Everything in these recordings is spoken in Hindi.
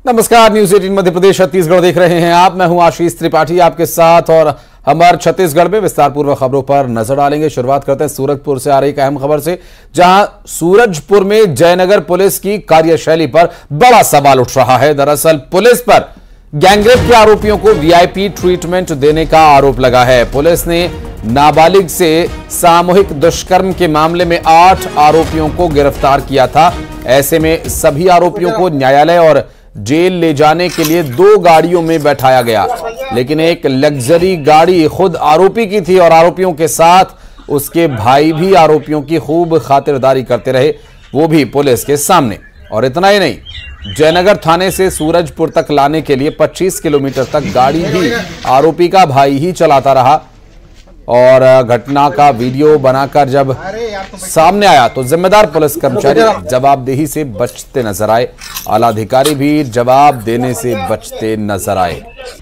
नमस्कार, न्यूज 18 मध्य प्रदेश छत्तीसगढ़ देख रहे हैं आप। मैं हूं आशीष त्रिपाठी आपके साथ और हमारे छत्तीसगढ़ में विस्तार पूर्वक खबरों पर नजर डालेंगे। शुरुआत करते हैं सूरजपुर से आ रही एक अहम खबर से, जहां सूरजपुर में जयनगर पुलिस की कार्यशैली पर बड़ा सवाल उठ रहा है। दरअसल पुलिस पर गैंगरेप के आरोपियों को वीआईपी ट्रीटमेंट देने का आरोप लगा है। पुलिस ने नाबालिग से सामूहिक दुष्कर्म के मामले में 8 आरोपियों को गिरफ्तार किया था। ऐसे में सभी आरोपियों को न्यायालय और जेल ले जाने के लिए 2 गाड़ियों में बैठाया गया, लेकिन एक लग्जरी गाड़ी खुद आरोपी की थी और आरोपियों के साथ उसके भाई भी आरोपियों की खूब खातिरदारी करते रहे, वो भी पुलिस के सामने। और इतना ही नहीं, जयनगर थाने से सूरजपुर तक लाने के लिए 25 किलोमीटर तक गाड़ी भी आरोपी का भाई ही चलाता रहा। और घटना का वीडियो बनाकर जब सामने आया तो जिम्मेदार पुलिस कर्मचारी जवाबदेही से बचते नजर आए। आला अधिकारी भी जवाब देने से बचते नजर आए।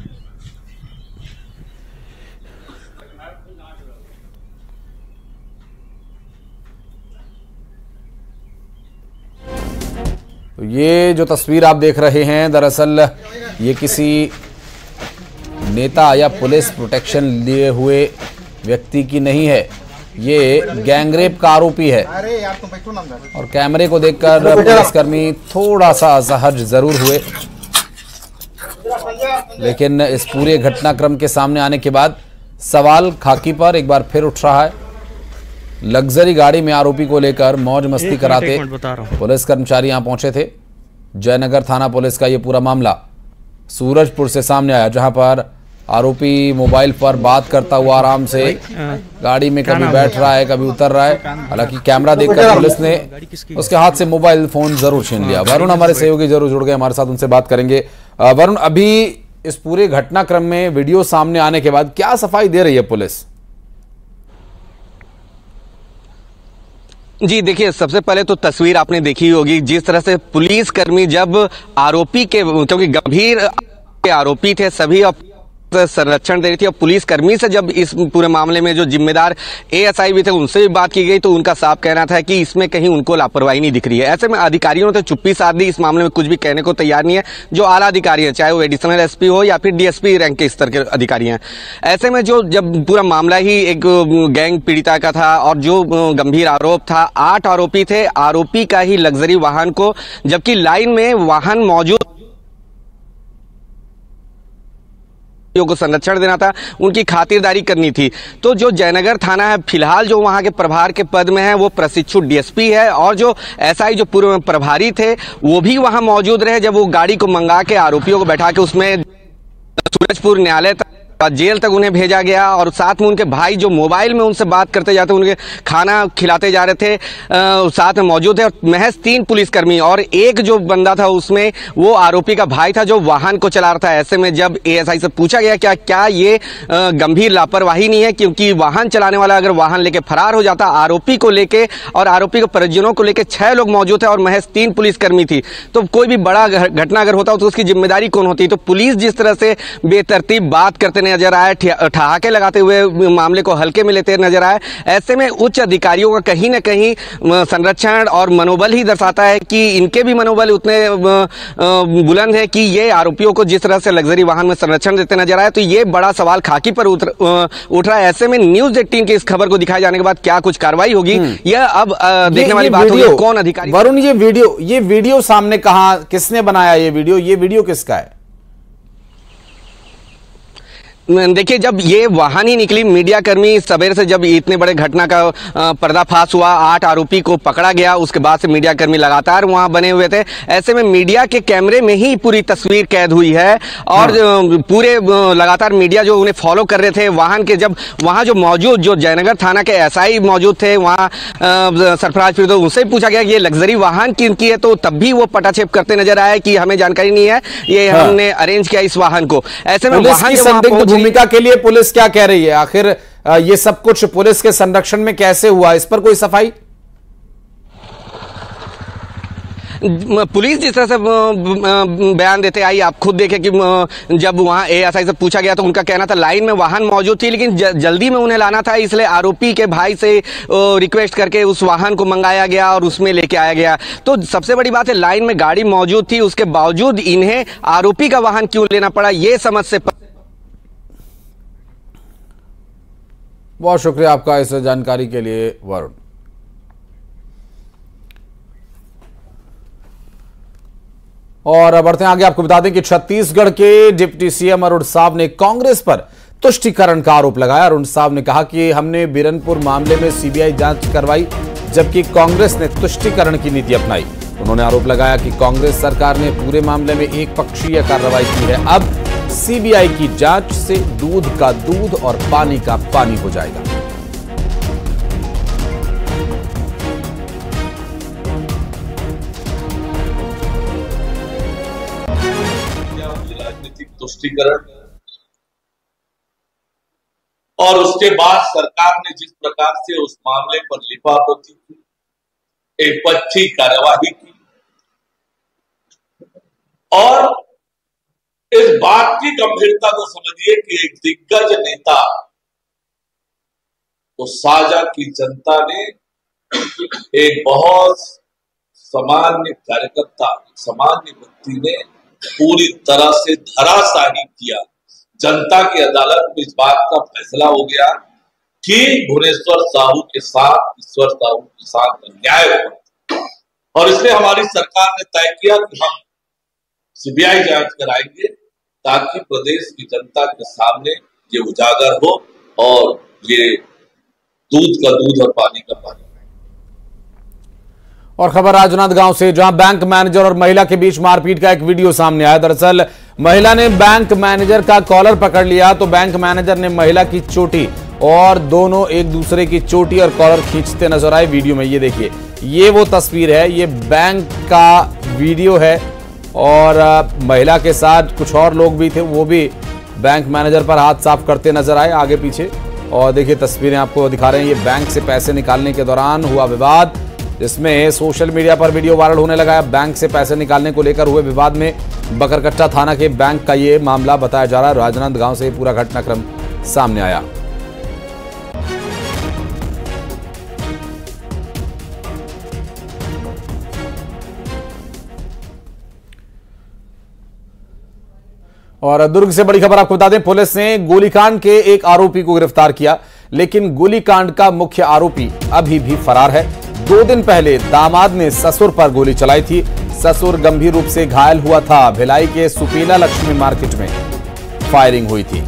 ये जो तस्वीर आप देख रहे हैं, दरअसल ये किसी नेता या पुलिस प्रोटेक्शन लिए हुए व्यक्ति की नहीं है, ये गैंगरेप का आरोपी है। और कैमरे को देखकर पुलिसकर्मी थोड़ा सा असहज जरूर हुए, लेकिन इस पूरे घटनाक्रम के सामने आने के बाद सवाल खाकी पर एक बार फिर उठ रहा है। लग्जरी गाड़ी में आरोपी को लेकर मौज मस्ती कराते पुलिस कर्मचारी यहां पहुंचे थे। जयनगर थाना पुलिस का यह पूरा मामला सूरजपुर से सामने आया, जहां पर आरोपी मोबाइल पर बात करता हुआ आराम से गाड़ी में कभी बैठ रहा है, कभी उतर रहा है। हालांकि कैमरा देखकर पुलिस ने उसके हाथ से मोबाइल फोन जरूर छीन लिया। वरुण हमारे सहयोगी जरूर जुड़ गए हमारे साथ, उनसे बात करेंगे। वरुण, अभी इस पूरे घटनाक्रम में वीडियो सामने आने के बाद क्या सफाई दे रही है पुलिस? जी देखिए, सबसे पहले तो तस्वीर आपने देखी होगी, जिस तरह से पुलिसकर्मी जब आरोपी के, क्योंकि गंभीर आरोपी थे सभी, संरक्षण दे रही थी, और पुलिसकर्मी से जब इस पूरे मामले में जो जिम्मेदार एएसआई भी थे उनसे भी बात की गई, तो उनका साफ कहना था कि इसमें कहीं उनको लापरवाही नहीं दिख रही है। ऐसे में अधिकारियों ने तो चुप्पी साध दी, इस मामले में कुछ भी कहने को तैयार नहीं है। जो आला अधिकारी हैं, चाहे वो एडिशनल एसपी हो या फिर डीएसपी रैंक के स्तर के अधिकारी हैं, ऐसे में जो जब पूरा मामला ही एक गैंग पीड़िता का था और जो गंभीर आरोप था, 8 आरोपी थे, आरोपी का ही लग्जरी वाहन को, जबकि लाइन में वाहन मौजूद को संरक्षण देना था, उनकी खातिरदारी करनी थी। तो जो जयनगर थाना है, फिलहाल जो वहां के प्रभार के पद में है वो प्रशिक्षु डीएसपी है, और जो एसआई जो पूर्व प्रभारी थे वो भी वहां मौजूद रहे जब वो गाड़ी को मंगा के आरोपियों को बैठा के उसमें सूरजपुर न्यायालय तक, जेल तक उन्हें भेजा गया। और साथ में उनके भाई जो मोबाइल में उनसे बात करते जाते, उनके खाना खिलाते जा रहे थे, साथ में मौजूद है। और महज 3 पुलिसकर्मी और एक जो बंदा था उसमें वो आरोपी का भाई था जो वाहन को चला रहा था। ऐसे में जब एएसआई से पूछा गया क्या ये गंभीर लापरवाही नहीं है, क्योंकि वाहन चलाने वाला अगर वाहन लेके फरार हो जाता, आरोपी को लेके और आरोपी के परिजनों को लेके 6 लोग मौजूद थे और महज 3 पुलिसकर्मी थी, तो कोई भी बड़ा घटना अगर होता तो उसकी जिम्मेदारी कौन होती? तो पुलिस जिस तरह से बेतरतीब बात करते नजर आए, ठहाके लगाते हुए मामले को हल्के में लेते नजर आए, ऐसे में उच्च अधिकारियों का कहीं ना कहीं संरक्षण और मनोबल ही दर्शाता है कि इनके भी मनोबल उतने बुलंद है कि ये आरोपियों को जिस तरह से लग्जरी वाहन में संरक्षण देते नजर आए, तो ये बड़ा सवाल खाकी पर उठ रहा है। ऐसे में न्यूज 18 की इस खबर को दिखाए जाने के बाद क्या कुछ कार्रवाई होगी, यह अब देखने वाली बात होगी। कौन अधिकारी? वरुण, ये वीडियो सामने कहां, किसने बनाया ये वीडियो किसका है? देखिए, जब ये वाहन ही निकली, मीडिया कर्मी सवेरे से जब इतने बड़े घटना का पर्दाफाश हुआ, 8 आरोपी को पकड़ा गया, उसके बाद से मीडिया कर्मी लगातार वहां बने हुए थे। ऐसे में मीडिया के कैमरे में ही पूरी तस्वीर कैद हुई है और पूरे लगातार मीडिया जो उन्हें फॉलो कर रहे थे, वाहन के जब वहां जो मौजूद जो जयनगर थाना के एसआई मौजूद थे वहां, सरफराज फिर तो उनसे पूछा गया कि ये लग्जरी वाहन किनकी है, तो तब भी वो पटाक्षेप करते नजर आए कि हमें जानकारी नहीं है, ये हमने अरेंज किया इस वाहन को। ऐसे में वाहन भूमिका के लिए पुलिस क्या कह रही है? आखिर ये सब कुछ पुलिस के संरक्षण में कैसे हुआ, इस पर कोई सफाई? पुलिस जिस तरह से बयान देते आई, आप खुद देखें कि जब वहां एएसआई से पूछा गया तो उनका कहना था लाइन में वाहन मौजूद थी, लेकिन जल्दी में उन्हें लाना था, इसलिए आरोपी के भाई से रिक्वेस्ट करके उस वाहन को मंगाया गया और उसमें लेके आया गया। तो सबसे बड़ी बात है, लाइन में गाड़ी मौजूद थी, उसके बावजूद इन्हें आरोपी का वाहन क्यों लेना पड़ा, ये समझ से। बहुत शुक्रिया आपका इस जानकारी के लिए वरुण। और बढ़ते हैं आगे, आपको बता दें कि छत्तीसगढ़ के डिप्टी सीएम अरुण साव ने कांग्रेस पर तुष्टीकरण का आरोप लगाया। अरुण साव ने कहा कि हमने बिरनपुर मामले में सीबीआई जांच करवाई, जबकि कांग्रेस ने तुष्टीकरण की नीति अपनाई। उन्होंने आरोप लगाया कि कांग्रेस सरकार ने पूरे मामले में एक पक्षीय कार्रवाई की है। अब सीबीआई की जांच से दूध का दूध और पानी का पानी हो जाएगा। राजनीतिक तुष्टीकरण और उसके बाद सरकार ने जिस प्रकार से उस मामले पर लिपापोती की, एक पक्षी कार्यवाही की और इस बात की गंभीरता को समझिए कि एक दिग्गज नेता तो साझा की जनता ने एक बहुत सामान्य कार्यकर्ता, सामान्य व्यक्ति ने पूरी तरह से धराशाही किया। जनता की अदालत में इस बात का फैसला हो गया कि भुवनेश्वर साहू के साथ, ईश्वर साहू के साथ अन्याय हुआ और इसलिए हमारी सरकार ने तय किया कि हम सीबीआई जांच कराएंगे ताकि प्रदेश की जनता के सामने ये उजागर हो और ये दूध का दूध और पानी का पानी। और खबर राजनांदगांव से, जहां बैंक मैनेजर और महिला के बीच मारपीट का एक वीडियो सामने आया। दरअसल महिला ने बैंक मैनेजर का कॉलर पकड़ लिया तो बैंक मैनेजर ने महिला की चोटी और दोनों एक दूसरे की चोटी और कॉलर खींचते नजर आए। वीडियो में ये देखिए, ये वो तस्वीर है, ये बैंक का वीडियो है और महिला के साथ कुछ और लोग भी थे, वो भी बैंक मैनेजर पर हाथ साफ करते नजर आए आगे पीछे। और देखिए तस्वीरें आपको दिखा रहे हैं, ये बैंक से पैसे निकालने के दौरान हुआ विवाद, जिसमें सोशल मीडिया पर वीडियो वायरल होने लगा है। बैंक से पैसे निकालने को लेकर हुए विवाद में बकरकट्टा थाना के बैंक का ये मामला बताया जा रहा है। राजनांदगांव से पूरा घटनाक्रम सामने आया। और दुर्ग से बड़ी खबर आपको बता दें, पुलिस ने गोलीकांड के एक आरोपी को गिरफ्तार किया, लेकिन गोलीकांड का मुख्य आरोपी अभी भी फरार है। 2 दिन पहले दामाद ने ससुर पर गोली चलाई थी। ससुर गंभीर रूप से घायल हुआ था। भिलाई के सुपेला लक्ष्मी मार्केट में फायरिंग हुई थी।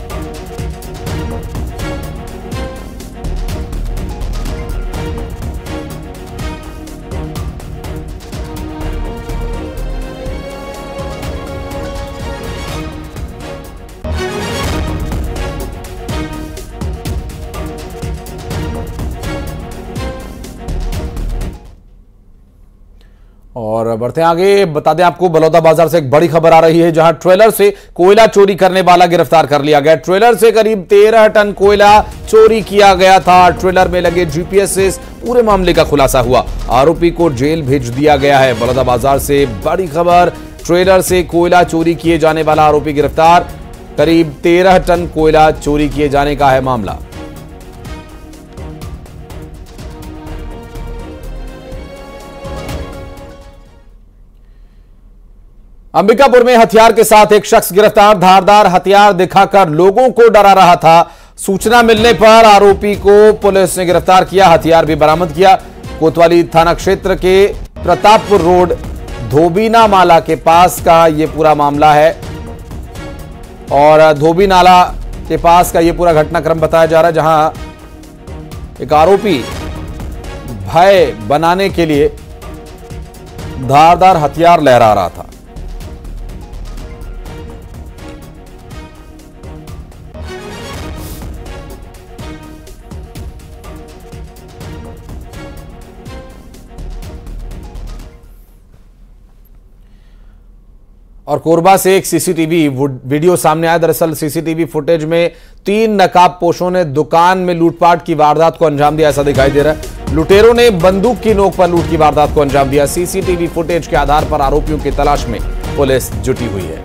और बढ़ते हैं आगे, बता दें आपको बलौदा बाजार से एक बड़ी खबर आ रही है, जहां ट्रेलर से कोयला चोरी करने वाला गिरफ्तार कर लिया गया। ट्रेलर से करीब 13 टन कोयला चोरी किया गया था। ट्रेलर में लगे जीपीएस से पूरे मामले का खुलासा हुआ। आरोपी को जेल भेज दिया गया है। बलौदा बाजार से बड़ी खबर, ट्रेलर से कोयला चोरी किए जाने वाला आरोपी गिरफ्तार। करीब 13 टन कोयला चोरी किए जाने का है मामला। अंबिकापुर में हथियार के साथ एक शख्स गिरफ्तार। धारदार हथियार दिखाकर लोगों को डरा रहा था। सूचना मिलने पर आरोपी को पुलिस ने गिरफ्तार किया, हथियार भी बरामद किया। कोतवाली थाना क्षेत्र के प्रतापपुर रोड धोबी नाला के पास का यह पूरा मामला है और धोबी नाला के पास का यह पूरा घटनाक्रम बताया जा रहा है, जहां एक आरोपी भय बनाने के लिए धारदार हथियार लहरा रहा था। और कोरबा से एक सीसीटीवी वीडियो सामने आया। दरअसल सीसीटीवी फुटेज में 3 नकाबपोशों ने दुकान में लूटपाट की वारदात को अंजाम दिया, ऐसा दिखाई दे रहा है। लुटेरों ने बंदूक की नोक पर लूट की वारदात को अंजाम दिया। सीसीटीवी फुटेज के आधार पर आरोपियों की तलाश में पुलिस जुटी हुई है।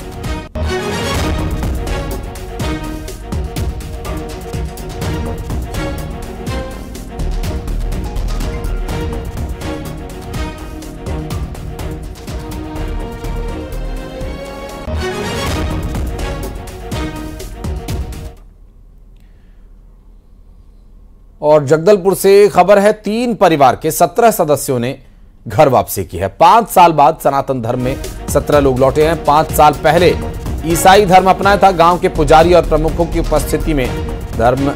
और जगदलपुर से खबर है, 3 परिवार के 17 सदस्यों ने घर वापसी की है। 5 साल बाद सनातन धर्म में 17 लोग लौटे हैं। 5 साल पहले ईसाई धर्म अपनाया था। गांव के पुजारी और प्रमुखों की उपस्थिति में धर्म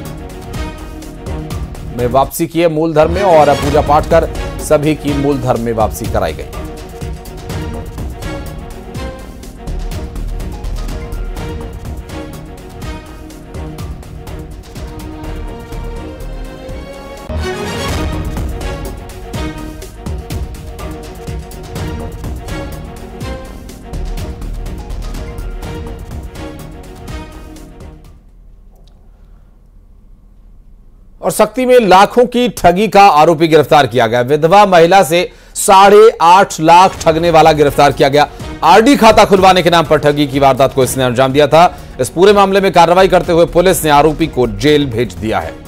में वापसी की है, मूल धर्म में, और पूजा पाठ कर सभी की मूल धर्म में वापसी कराई गई। और सक्ती में लाखों की ठगी का आरोपी गिरफ्तार किया गया। विधवा महिला से 8.5 लाख ठगने वाला गिरफ्तार किया गया। आरडी खाता खुलवाने के नाम पर ठगी की वारदात को इसने अंजाम दिया था। इस पूरे मामले में कार्रवाई करते हुए पुलिस ने आरोपी को जेल भेज दिया है।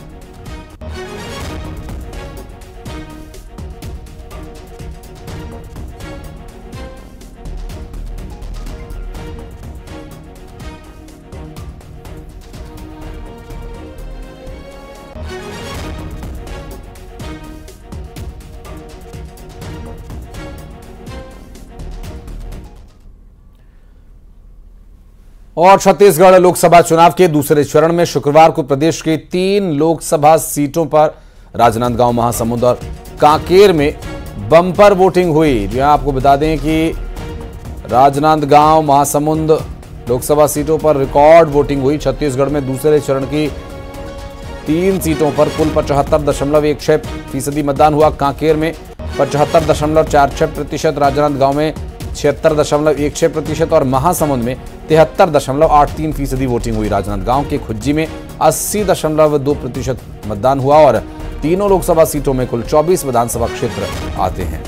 और छत्तीसगढ़ लोकसभा चुनाव के दूसरे चरण में शुक्रवार को प्रदेश के 3 लोकसभा सीटों पर राजनांदगांव, महासमुंद और कांकेर में बम्पर वोटिंग हुई। जी हां, आपको बता दें कि राजनांदगांव, महासमुंद लोकसभा सीटों पर रिकॉर्ड वोटिंग हुई। छत्तीसगढ़ में दूसरे चरण की 3 सीटों पर कुल 75.16% मतदान हुआ। कांकेर में 75.46%, राजनांदगांव में 76.16% और महासमुंद में 73.83% वोटिंग हुई। राजनांदगांव के खुज्जी में 80.2% मतदान हुआ और तीनों लोकसभा सीटों में कुल 24 विधानसभा क्षेत्र आते हैं।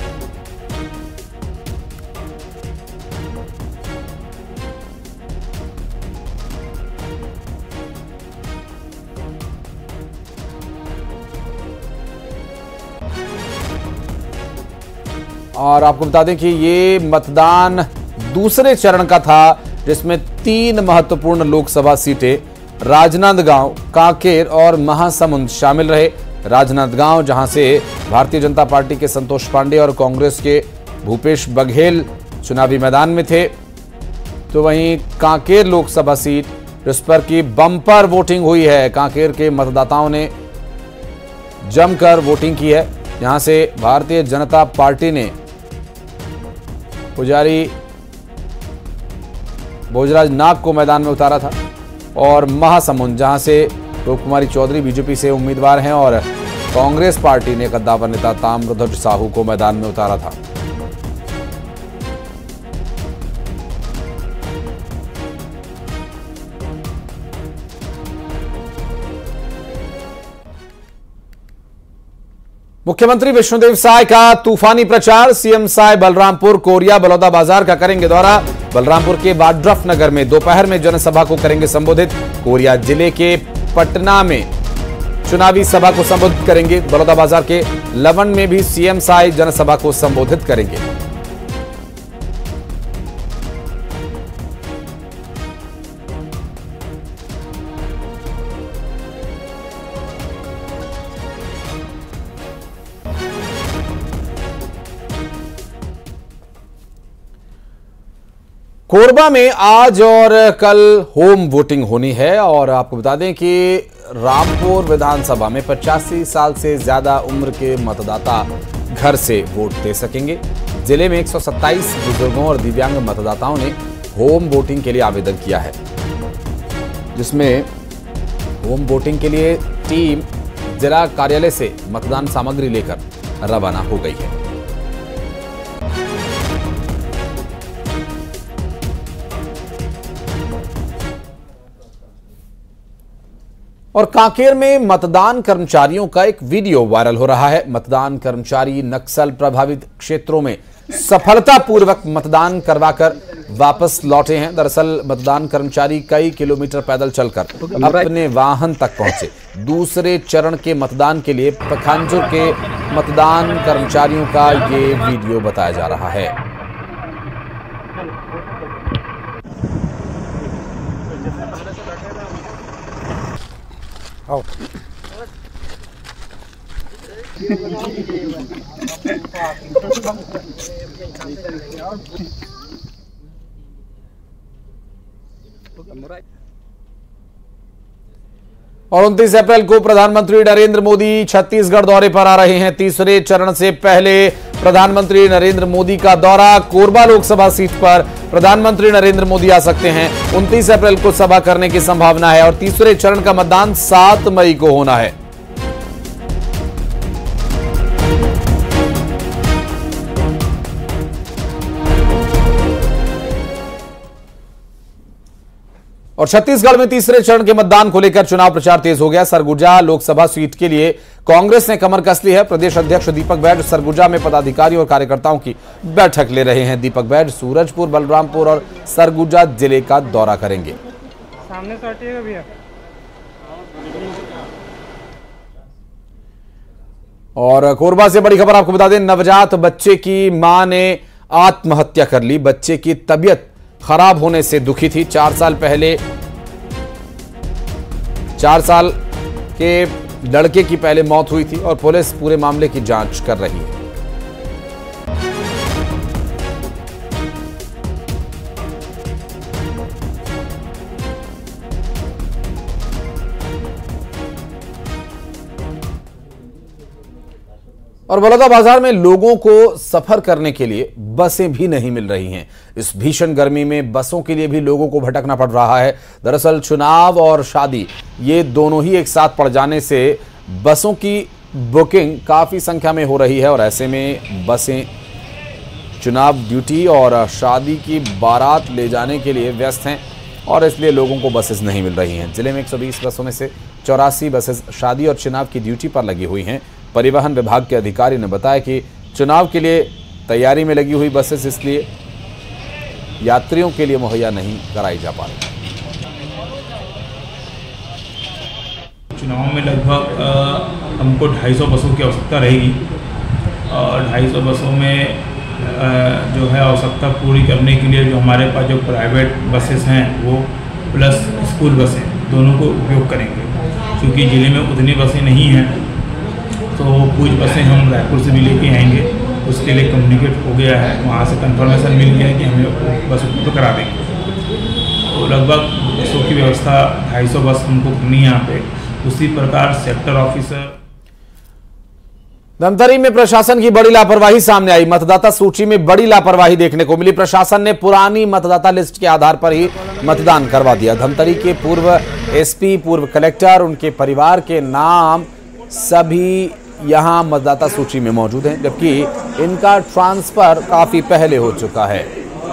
और आपको बता दें कि ये मतदान दूसरे चरण का था, जिसमें 3 महत्वपूर्ण लोकसभा सीटें राजनांदगांव, कांकेर और महासमुंद शामिल रहे। राजनांदगांव, जहां से भारतीय जनता पार्टी के संतोष पांडे और कांग्रेस के भूपेश बघेल चुनावी मैदान में थे, तो वहीं कांकेर लोकसभा सीट, जिस पर की बम्पर वोटिंग हुई है। कांकेर के मतदाताओं ने जमकर वोटिंग की है। यहां से भारतीय जनता पार्टी ने पुजारी भोजराज नाग को मैदान में उतारा था, और महासमुंद, जहां से रूप कुमारी चौधरी बीजेपी से उम्मीदवार हैं, और कांग्रेस पार्टी ने कद्दावर नेता ताम्रध्वज साहू को मैदान में उतारा था। मुख्यमंत्री विष्णुदेव साय का तूफानी प्रचार। सीएम साय बलरामपुर, कोरिया, बलौदाबाजार का करेंगे दौरा। बलरामपुर के वाड्रफ नगर में दोपहर में जनसभा को करेंगे संबोधित। कोरिया जिले के पटना में चुनावी सभा को संबोधित करेंगे। बलौदाबाजार के लवन में भी सीएम साय जनसभा को संबोधित करेंगे। कोरबा में आज और कल होम वोटिंग होनी है। और आपको बता दें कि रामपुर विधानसभा में 85 साल से ज्यादा उम्र के मतदाता घर से वोट दे सकेंगे। जिले में 127 बुजुर्गों और दिव्यांग मतदाताओं ने होम वोटिंग के लिए आवेदन किया है, जिसमें होम वोटिंग के लिए टीम जिला कार्यालय से मतदान सामग्री लेकर रवाना हो गई है। और कांकेर में मतदान कर्मचारियों का एक वीडियो वायरल हो रहा है। मतदान कर्मचारी नक्सल प्रभावित क्षेत्रों में सफलतापूर्वक मतदान करवाकर वापस लौटे हैं। दरअसल मतदान कर्मचारी कई किलोमीटर पैदल चलकर अपने वाहन तक पहुंचे। दूसरे चरण के मतदान के लिए पखांजूर के मतदान कर्मचारियों का ये वीडियो बताया जा रहा है। और 29 अप्रैल को प्रधानमंत्री नरेंद्र मोदी छत्तीसगढ़ दौरे पर आ रहे हैं। तीसरे चरण से पहले प्रधानमंत्री नरेंद्र मोदी का दौरा। कोरबा लोकसभा सीट पर प्रधानमंत्री नरेंद्र मोदी आ सकते हैं। 29 अप्रैल को सभा करने की संभावना है और तीसरे चरण का मतदान 7 मई को होना है। और छत्तीसगढ़ में तीसरे चरण के मतदान को लेकर चुनाव प्रचार तेज हो गया। सरगुजा लोकसभा सीट के लिए कांग्रेस ने कमर कस ली है। प्रदेश अध्यक्ष दीपक बैज सरगुजा में पदाधिकारियों और कार्यकर्ताओं की बैठक ले रहे हैं। दीपक बैज सूरजपुर, बलरामपुर और सरगुजा जिले का दौरा करेंगे। सामने से हटिएगा भैया। और कोरबा से बड़ी खबर आपको बता दें, नवजात बच्चे की मां ने आत्महत्या कर ली। बच्चे की तबीयत खराब होने से दुखी थी। 4 साल के लड़के की पहले मौत हुई थी और पुलिस पूरे मामले की जांच कर रही है। और बलौदाबाजार में लोगों को सफर करने के लिए बसें भी नहीं मिल रही हैं। इस भीषण गर्मी में बसों के लिए भी लोगों को भटकना पड़ रहा है। दरअसल चुनाव और शादी ये दोनों ही एक साथ पड़ जाने से बसों की बुकिंग काफी संख्या में हो रही है और ऐसे में बसें चुनाव ड्यूटी और शादी की बारात ले जाने के लिए व्यस्त हैं और इसलिए लोगों को बसेस नहीं मिल रही हैं। जिले में 120 बसों में से 84 बसेस शादी और चुनाव की ड्यूटी पर लगी हुई हैं। परिवहन विभाग के अधिकारी ने बताया कि चुनाव के लिए तैयारी में लगी हुई बसेस इसलिए यात्रियों के लिए मुहैया नहीं कराई जा पा रही। चुनाव में लगभग हमको 250 बसों की आवश्यकता रहेगी और 250 बसों में जो है आवश्यकता पूरी करने के लिए जो हमारे पास जो प्राइवेट बसेस हैं वो प्लस स्कूल बसें दोनों को उपयोग करेंगे। क्योंकि ज़िले में उतनी बसें नहीं हैं तो कुछ बसें हम रायपुर से भी लेके आएंगे। उसके लिए कम्युनिकेट हो गया है, वहाँ से कंफर्मेशन मिल गया है कि हमें बस उपलब्ध करा देंगे। तो लगभग बसों की व्यवस्था 250 बस हमको करनी है यहाँ पे। उसी प्रकार सेक्टर ऑफिसर। धमतरी में प्रशासन की बड़ी लापरवाही सामने आई। मतदाता सूची में बड़ी लापरवाही देखने को मिली। प्रशासन ने पुरानी मतदाता लिस्ट के आधार पर ही मतदान करवा दिया। धमतरी के पूर्व एसपी, पूर्व कलेक्टर, उनके परिवार के नाम सभी यहां मतदाता सूची में मौजूद हैं, जबकि इनका ट्रांसफर काफी पहले हो चुका है।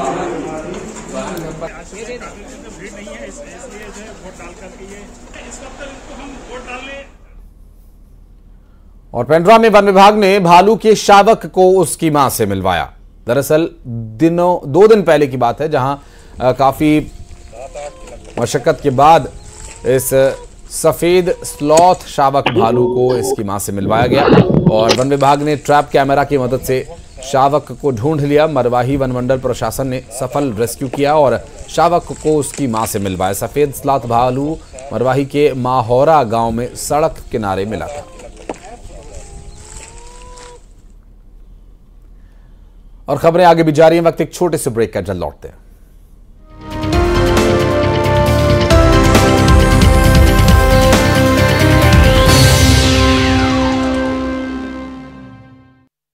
और पेंड्रा में वन विभाग ने भालू के शावक को उसकी मां से मिलवाया। दरअसल 2 दिन पहले की बात है, जहां काफी मशक्कत के बाद इस सफेद स्लॉथ शावक भालू को इसकी मां से मिलवाया गया और वन विभाग ने ट्रैप कैमरा की मदद से शावक को ढूंढ लिया। मरवाही वनमंडल प्रशासन ने सफल रेस्क्यू किया और शावक को उसकी मां से मिलवाया। सफेद स्लॉथ भालू मरवाही के माहौरा गांव में सड़क किनारे मिला था। और खबरें आगे भी जारी हैं। वक्त एक छोटे से ब्रेक का, जल्द लौटते हैं।